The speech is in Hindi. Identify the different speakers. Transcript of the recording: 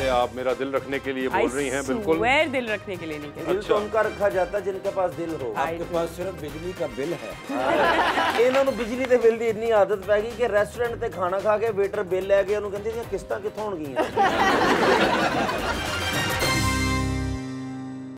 Speaker 1: आप मेरा दिल रखने के लिए बोल रही हैं। बिल्कुल
Speaker 2: दिल रखने के लिए नहीं कहती।
Speaker 3: दिल तो उनका रखा जाता है जिनके पास दिल हो।
Speaker 4: आपके पास सिर्फ बिजली का बिल है।
Speaker 3: इन्होंने बिजली के बिल की इतनी आदत पै गई कि रेस्टोरेंट से खाना खा के वेटर बिल लै गए, उन्होंने कहते किस्तां कित्थों होणगीਆਂ।